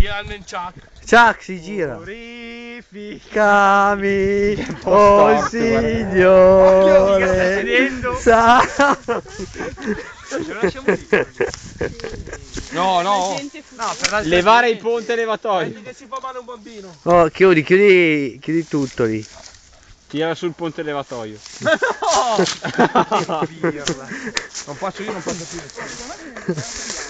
Girando in Chuck. Chuck si gira. Purificami, Oh Signore. Ce lo lasciamo lì. No, no. No, per Levare il ponte levatoio. che si fa male un bambino. Oh, chiudi tutto lì. Tira sul ponte levatoio. No! Non faccio io, non faccio più.